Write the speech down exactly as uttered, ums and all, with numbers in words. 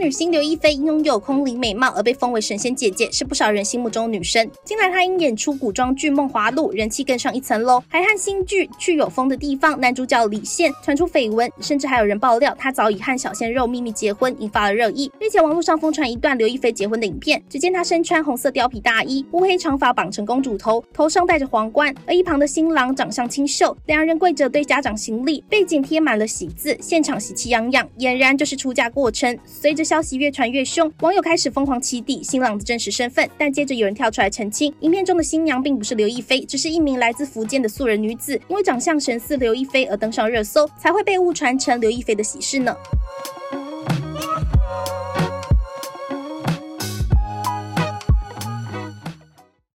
女星刘亦菲因拥有空灵美貌而被封为神仙姐姐，是不少人心目中的女神。近来她因演出古装剧《梦华录》，人气更上一层楼，还和新剧《去有风的地方》男主角李现传出绯闻，甚至还有人爆料她早已和小鲜肉秘密结婚，引发了热议。日前网络上疯传一段刘亦菲结婚的影片，只见她身穿红色貂皮大衣，乌黑长发绑成公主头，头上戴着皇冠，而一旁的新郎长相清秀，两人跪着对家长行礼，背景贴满了喜字，现场喜气洋洋，俨然就是出嫁过程。随着消息越传越凶，网友开始疯狂起底新郎的真实身份，但接着有人跳出来澄清，影片中的新娘并不是刘亦菲，只是一名来自福建的素人女子，因为长相神似刘亦菲而登上热搜，才会被误传成刘亦菲的喜事呢。